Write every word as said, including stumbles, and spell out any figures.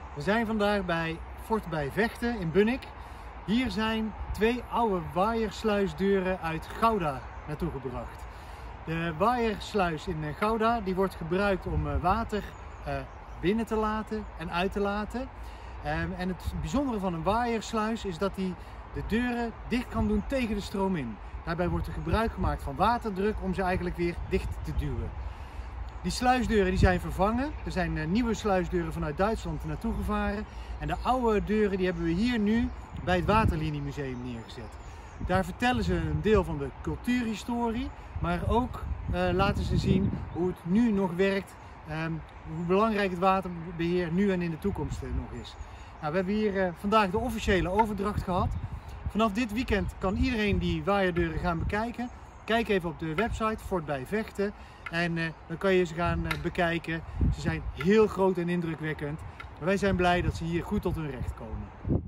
We zijn vandaag bij Fort bij Vechten in Bunnik. Hier zijn twee oude waaiersluisdeuren uit Gouda naartoe gebracht. De waaiersluis in Gouda die wordt gebruikt om water binnen te laten en uit te laten. En het bijzondere van een waaiersluis is dat hij de deuren dicht kan doen tegen de stroom in. Daarbij wordt er gebruik gemaakt van waterdruk om ze eigenlijk weer dicht te duwen. Die sluisdeuren die zijn vervangen. Er zijn nieuwe sluisdeuren vanuit Duitsland naartoe gevaren. En de oude deuren die hebben we hier nu bij het Waterliniemuseum neergezet. Daar vertellen ze een deel van de cultuurhistorie, maar ook uh, laten ze zien hoe het nu nog werkt. Um, hoe belangrijk het waterbeheer nu en in de toekomst uh, nog is. Nou, we hebben hier uh, vandaag de officiële overdracht gehad. Vanaf dit weekend kan iedereen die waaierddeuren gaan bekijken. Kijk even op de website Fort bij Vechten en uh, dan kan je ze gaan uh, bekijken. Ze zijn heel groot en indrukwekkend. Maar wij zijn blij dat ze hier goed tot hun recht komen.